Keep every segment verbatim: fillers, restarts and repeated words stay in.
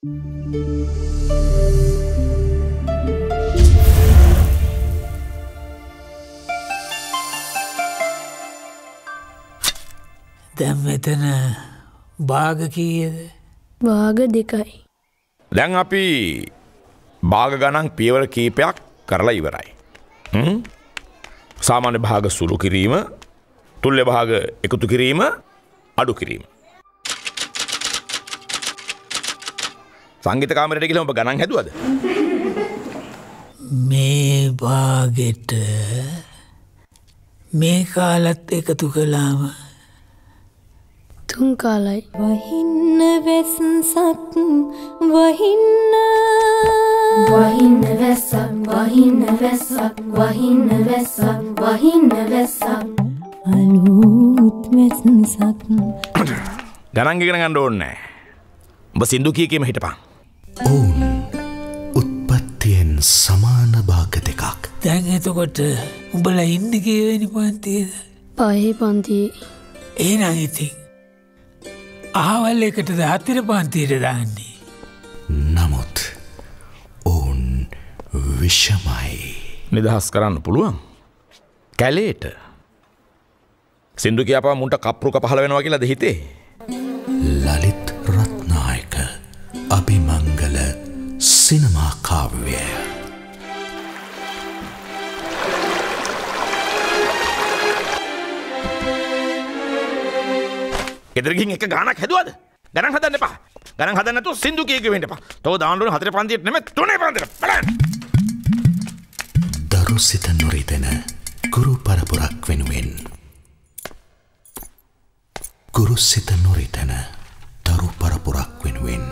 දැන් මෙතන භාග කීයද? භාග දෙකයි. දැන් අපි භාග ගණන් පියවර කීපයක් කරලා ඉවරයි. හ්ම් සාමාන්‍ය භාග සුළු කිරීම, තුල්්‍ය භාග එකතු කිරීම, අඩු කිරීම. සංගීත කාමරයට ගිහලා ඔබ ගණන් හැදුවද? මේ භාගෙට මේ කාලත් එකතු කළාම තුන් කාලයි. වහින්න වැස්සක් වහින්න වහින්න වැස්සක් වහින්න වැස්සක් වහින්න වැස්සක් වහින්න වැස්සක් අලුත් වැස්සක්. ගණන් ඉගෙන ගන්න ඕනේ නැහැ. ඔබ සින්දු කී කීම හිටපන්. ඔවුන් උත්පත්තියෙන් සමාන භාග දෙකක්. දැන් එතකොට උඹලා ඉන්නේ කීවෙනි පන්තියේද? පහේ පන්තියේ. එහෙනම් ඉතින් අහවල් එකට හතර පන්තියට දාන්නේ. නමුත් ඔවුන් විෂමයි. නිදහස් කරන්න පුළුවන් කැලේට. සින්දු කියපුවා මුන්ට කප්රුක පහළ වෙනවා කියලාද හිතේ? ලලිත් රත්නායක අභිමංගල සිනමා කාව්‍ය. ගෙදර ගිහින් එක ගානක් හැදුවද? ගණන් හදන්න එපා. ගණන් හදන්න නැතුව සින්දු කී කී වෙන්න එපා. තෝ දාන්න ඕනේ හතර පන්තියට නෙමෙයි තුනේ පන්තියට. බලන්න. දරුසිත නොරිතන ගුරු පරපුරක් වෙනුවෙන්. ගුරුසිත නොරිතන දරු පරපුරක් වෙනුවෙන්.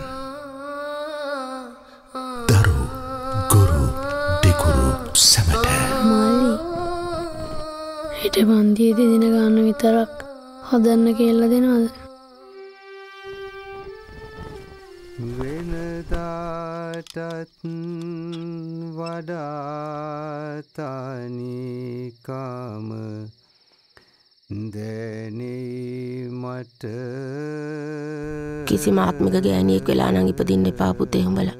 දරු ගුරු දෙගුරු සැමට. මාලි. හිට පන්තියේදී දින ගන්න විතරක් හදන්න කියලා දෙනවද? වෙනදාටත් වඩා තනිකම දැනේ මට. කිසිම ආත්මික ගෑණියෙක් වෙලා නම් ඉපදින්න එපා පුතේ උඹලා.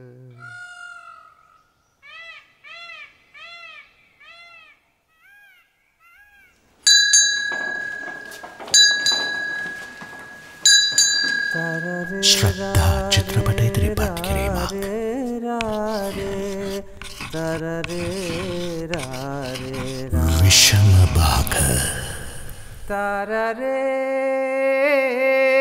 ශ්‍රද්ධා චිත්‍රපට ඉදිරිපත් කිරීමක්. විෂම භාග. තරරේ